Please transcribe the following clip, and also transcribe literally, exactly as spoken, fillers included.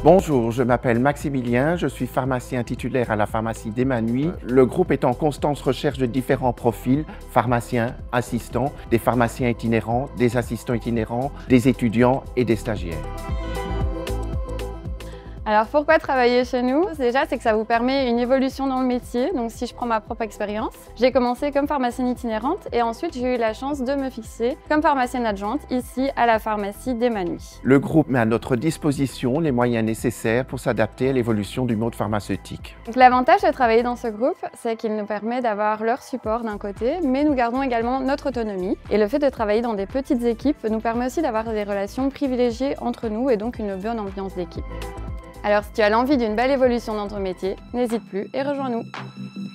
Bonjour, je m'appelle Maximilien, je suis pharmacien titulaire à la pharmacie d'Emmanuy. Le groupe est en constante recherche de différents profils, pharmaciens, assistants, des pharmaciens itinérants, des assistants itinérants, des étudiants et des stagiaires. Alors pourquoi travailler chez nous? Déjà, c'est que ça vous permet une évolution dans le métier. Donc si je prends ma propre expérience, j'ai commencé comme pharmacienne itinérante et ensuite j'ai eu la chance de me fixer comme pharmacienne adjointe ici à la pharmacie d'Emmanuy. Le groupe met à notre disposition les moyens nécessaires pour s'adapter à l'évolution du monde pharmaceutique. L'avantage de travailler dans ce groupe, c'est qu'il nous permet d'avoir leur support d'un côté, mais nous gardons également notre autonomie. Et le fait de travailler dans des petites équipes nous permet aussi d'avoir des relations privilégiées entre nous et donc une bonne ambiance d'équipe. Alors si tu as l'envie d'une belle évolution dans ton métier, n'hésite plus et rejoins-nous.